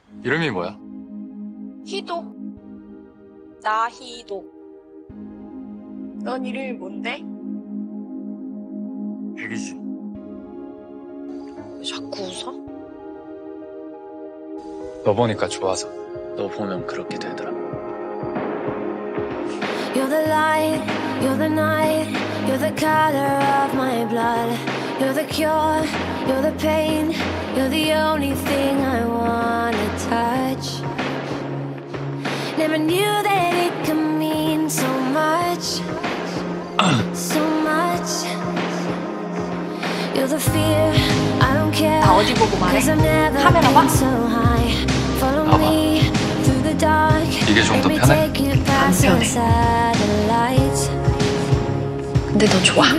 이름이 뭐야? 희도. 나 희도. 넌 이름이 뭔데? 백이진. 왜 자꾸 웃어? 너 보니까 좋아서. 너 보면 그렇게 되더라. You're the light, you're the night, you're the color of my blood. You're the cure, you're the pain, you're the only thing I wanna touch. Never knew that it could mean so much, so much. You're the fear, I don't care. 나 어디 보고 말해? 카메라 봐? Follow me through the dark. 이게 좀 더 편해? 안 편해. 근데 너 좋아.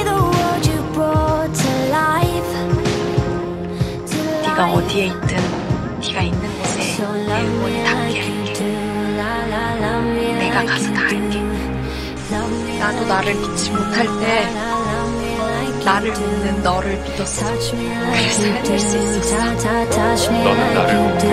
네가 어디에 있든 네가 있는 곳에 내 응원이 담겨있게. 내가 가서 다 할게. 나도 나를 믿지 못할 때 나를 믿는 너를 믿었어. 그래서 해낼 수 있었어. 너는 나를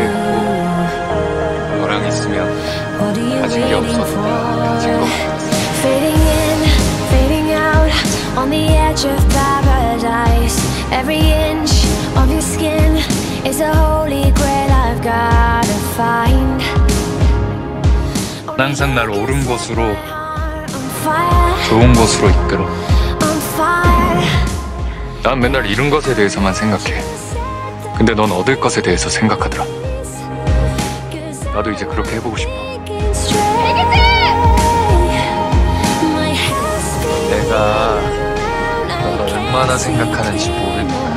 못했고 너랑 있으면 가진 게 없어도 가진 거 같았어. Fading in, fading out, on the edge of paradise. Every inch of your skin is a holy grail I've gotta find. 항상 날 옳은 곳으로, 좋은 곳으로 이끌어. 난 맨날 잃은 것에 대해서만 생각해. 근데 넌 얻을 것에 대해서 생각하더라. 나도 이제 그렇게 해보고 싶어. 내가 널 얼마나 생각하는지 모를 거야.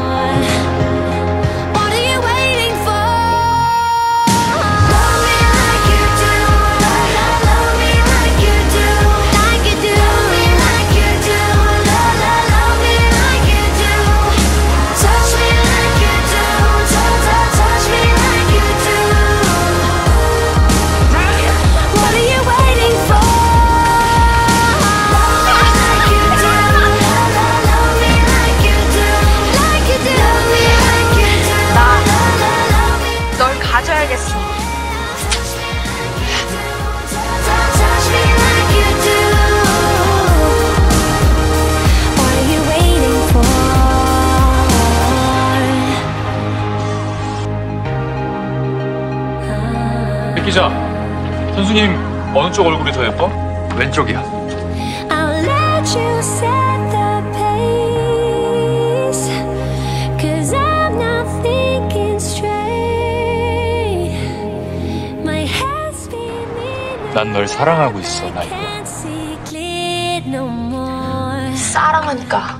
가져야겠어. 백 기자, 선수님 어느 쪽 얼굴이 더 예뻐? 왼쪽이야. 난 널 사랑하고 있어, 나 이거. 사랑하니까.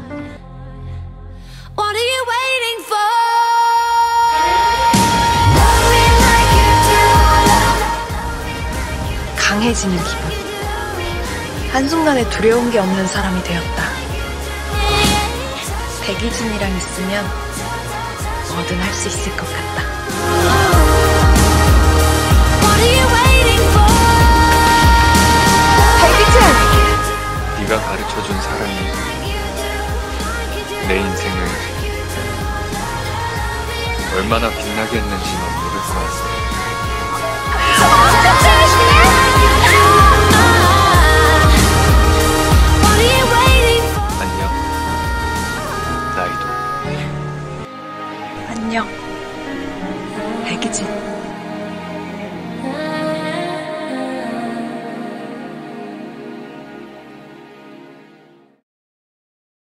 강해지는 기분. 한순간에 두려운 게 없는 사람이 되었다. 백이진이랑 있으면 뭐든 할 수 있을 것 같다. 네가 가르쳐준 사랑이 내 인생을 얼마나 빛나게 했는지 넌 모를 거야. 안녕, 나이도. 안녕, 백이진.